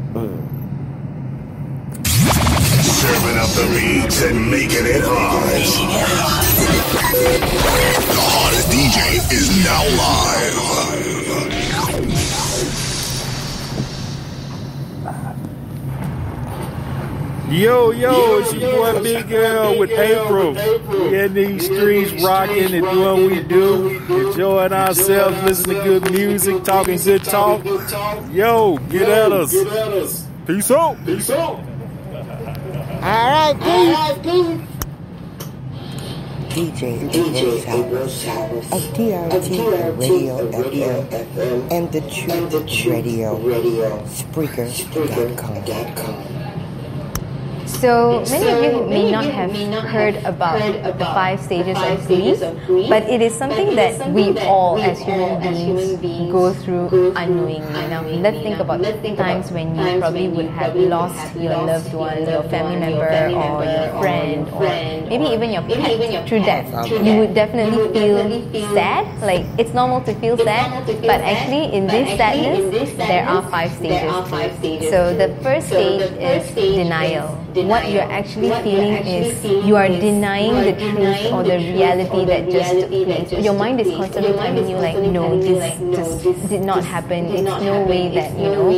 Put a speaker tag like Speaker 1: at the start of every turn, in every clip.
Speaker 1: Serving up the beats and making it hard. The hottest DJ is now live.
Speaker 2: Yo, it's your boy Big Girl with April. We in these streets rocking and doing what we do, enjoying ourselves, listening to good music, talking good talk. Yo, get at us. Peace out.
Speaker 3: Alright, peace. DJ April Towers of DRT Radio FM and the Truth Radio, Spreaker.com.
Speaker 4: So many of you may not have heard about the 5 stages of grief, but it is something that we all as human beings go through unknowingly. Now let's think about times when you probably would have lost your loved one, your family member or your friend, or maybe even your pet through death. You would definitely feel sad, like it's normal to feel sad, but actually in this sadness there are 5 stages. So the first stage is denial. What you're actually feeling is you are denying the truth or the reality that just took place. Your mind is constantly telling you like, no, this just did not happen. It's no way that,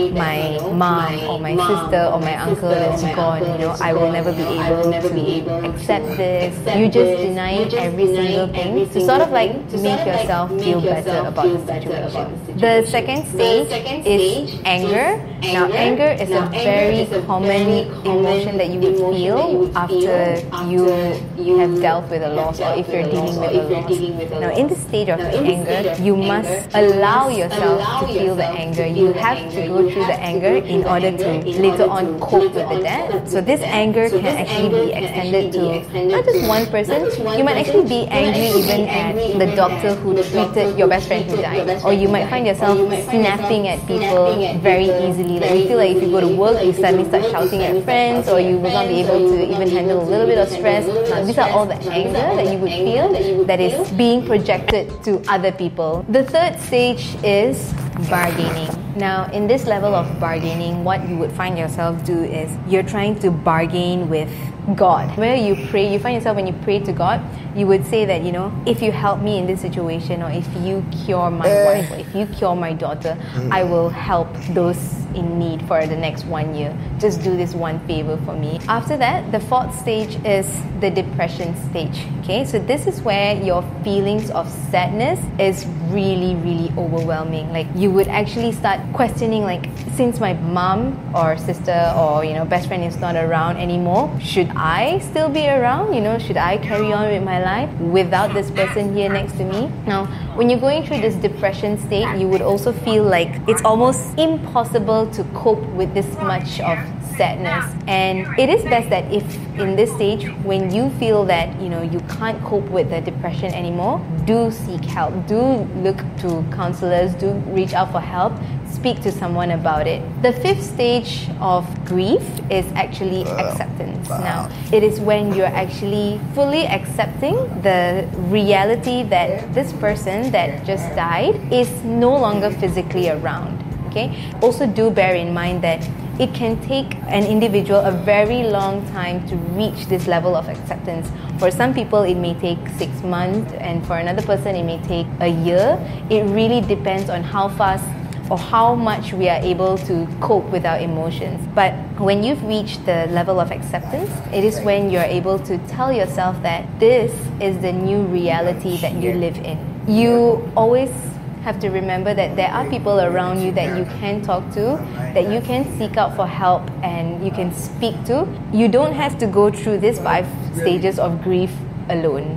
Speaker 4: my mom or my sister or my uncle is gone. I will never be able to accept this. You just denying every single thing to sort of like make yourself feel better about the situation. The second stage is anger. Now anger is a very common emotion that you would feel after you have dealt with a loss or if you're dealing with a loss. Now in the stage of anger, you must allow yourself to feel the anger. You have to go through the anger in order to later on cope with the death. So this anger can actually be extended to not just one person. You might actually be angry even at the doctor who treated your best friend who died. Or you might find yourself snapping at people very easily. Like you feel like if you go to work, you suddenly start shouting at friends, or you will not be able to even handle a little bit of stress. Now, these are all the anger that you would feel that is being projected to other people. The third stage is bargaining. Now, in this level of bargaining, what you would find yourself do is you're trying to bargain with God. Where you pray, you find yourself when you pray to God, you would say that, if you help me in this situation, or if you cure my wife, or if you cure my daughter, I will help those in need for the next 1 year. Just do this one favor for me. After that, the fourth stage is the depression stage. Okay, so this is where your feelings of sadness is really, really overwhelming. Like you would actually start questioning, like, since my mom or sister or best friend is not around anymore, should I still be around? Should I carry on with my life without this person here next to me? Now, when you're going through this depression state, you would also feel like it's almost impossible to cope with this much of sadness. And it is best that if in this stage, when you feel that you can't cope with the depression anymore, do seek help, do look to counselors, do reach out for help, speak to someone about it. The fifth stage of grief is actually acceptance. Now, it is when you're actually fully accepting the reality that this person that just died is no longer physically around. Okay? Also do bear in mind that it can take an individual a very long time to reach this level of acceptance. For some people, it may take 6 months, and for another person, it may take a year. It really depends on how fast or how much we are able to cope with our emotions. But when you've reached the level of acceptance, it is when you're able to tell yourself that this is the new reality that you live in. You always have to remember that there are people around you that you can talk to, that you can seek out for help and you can speak to. You don't have to go through these 5 stages of grief alone.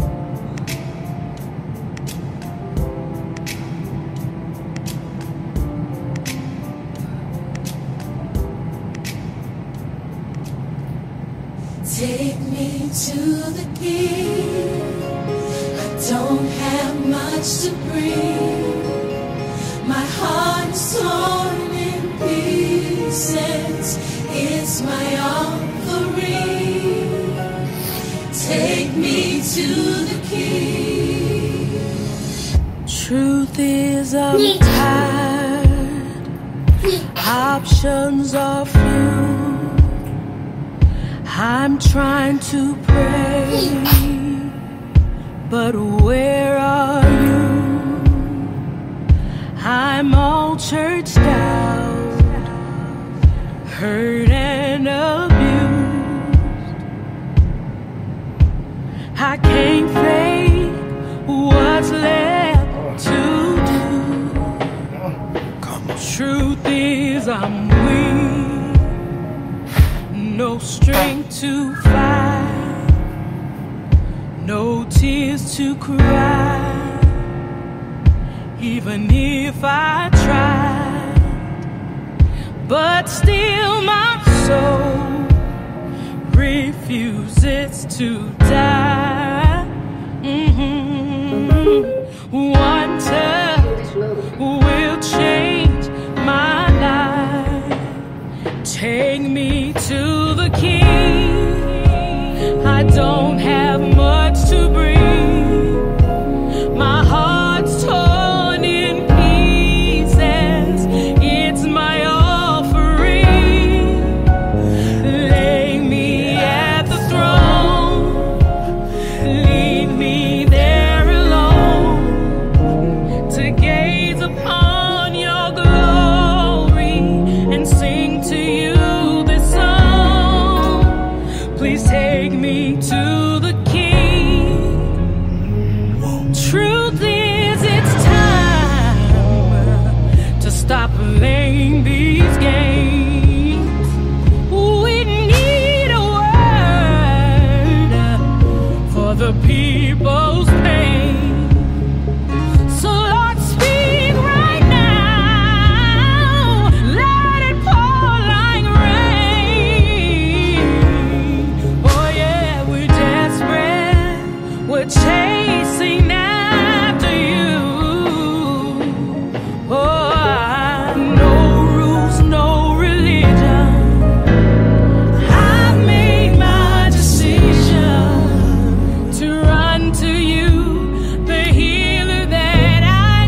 Speaker 5: Take me to the King. I don't have much to bring. My heart is torn in pieces. It's my offering. Take me to the King.
Speaker 6: Truth is I'm tired. I
Speaker 5: options are few. I'm trying to pray, but where are you? I'm all churched out, hurt and abused. I can't fake what's left to do. Truth is I'm weak, no strength to fight, no tears to cry. Even if I tried, but still my soul refuses to die. One touch will change my life. Take me to the King. I don't have much to bring. My heart's torn in pieces. It's my offering. Lay me at the throne. Leave me there alone to gaze upon your glory and sing to you this song. Please take me to the King. Truth is, it's time to stop playing these games. We need a word for the people's pain. So Lord, speak right now. Let it pour like rain. Oh yeah, we're desperate. We're chasing after you. Oh, no rules, no religion. I've made my decision to run to you, the healer that I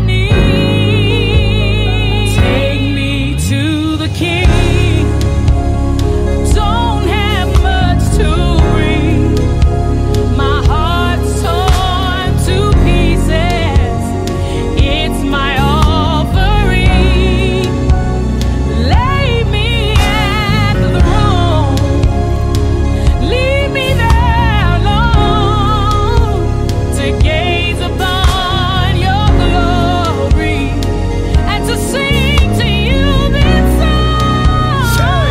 Speaker 5: need. Take me to the King. Don't have much to bring. My heart's torn to pieces. It's my offering. Lay me at the throne. Leave me there alone to gaze upon your glory and to sing to you this song.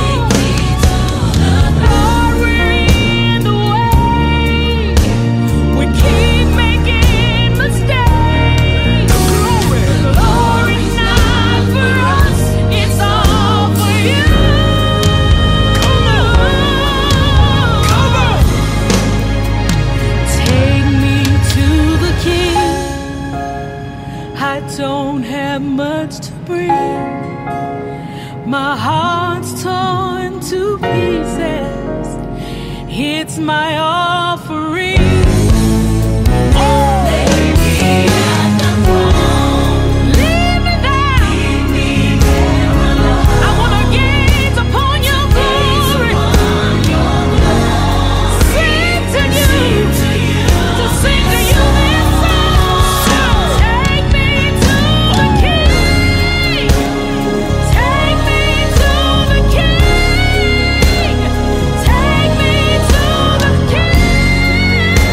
Speaker 5: Lord, we're in the way. We keep making mistakes. Glory's not for us, it's all for you. Take me to the King. I don't have much to bring. My heart's torn to pieces. It's my offering. Leave me there. I wanna gaze upon your glory. Sing to you, to sing to you this song. Take me to the King. Take me to the King. Take me to the King.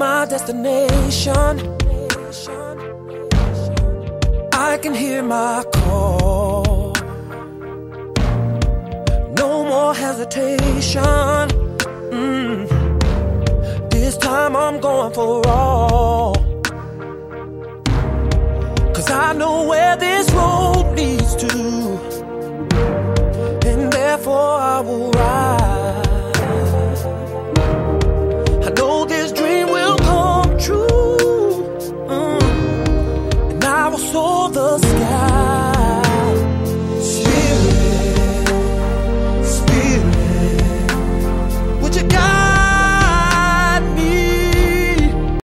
Speaker 6: my destination. I can hear my call. No more hesitation. This time I'm going for all. 'Cause I know where this road leads to, and therefore I will ride.